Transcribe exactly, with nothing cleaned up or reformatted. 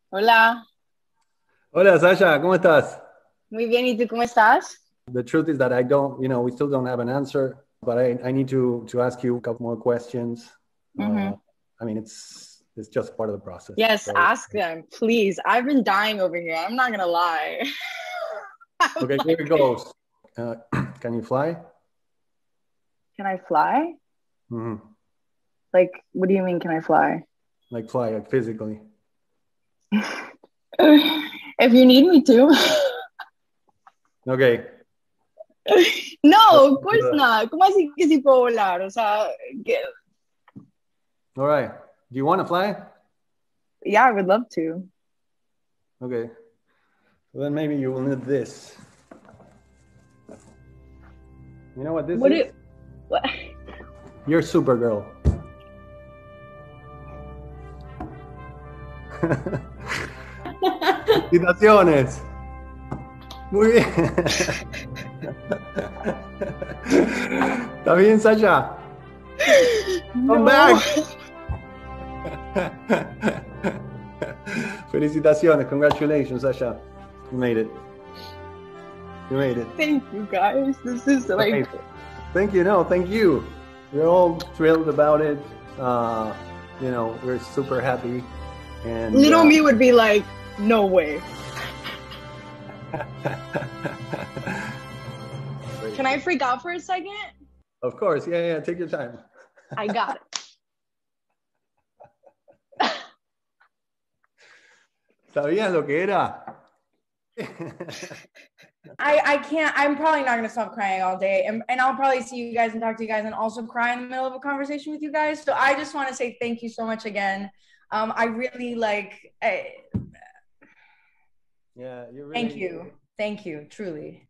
Hola, Hola Sasha, ¿cómo estás? muy bien, ¿y tú cómo estás? The truth is that I don't, you know, we still don't have an answer, but I, I need to to ask you a couple more questions. Uh, Hmm. I mean, it's it's just part of the process. Yes, So, ask them, please. I've been dying over here. I'm not gonna lie. I'm okay, here it like, goes. Uh, can you fly? can I fly? Hmm. Like, what do you mean, can I fly? Like fly, like physically. If you need me to. Okay. No, of course not. ¿Cómo así que sí puedo volar? O sea, que- All right. Do you want to fly? yeah, I would love to. Okay. So then maybe you will need this. You know what this What is? it, what? You're Supergirl. Felicitaciones. Muy bien. ¿Está bien, Sasha? Come No. back. Felicitaciones. Congratulations, Sasha. You made it. You made it. Thank you guys. This is like Amazing. Thank you. No, thank you. We're all thrilled about it. Uh, you know, we're super happy. And little uh, me would be like, no way. Can I freak out for a second? of course, yeah, yeah. Take your time. I got it. ¿Sabías lo que era? I, I can't, I'm probably not going to stop crying all day. And, and I'll probably see you guys and talk to you guys and also cry in the middle of a conversation with you guys. So I just want to say thank you so much again. Um, I really like, I, yeah, you really. thank you. Thank you, truly.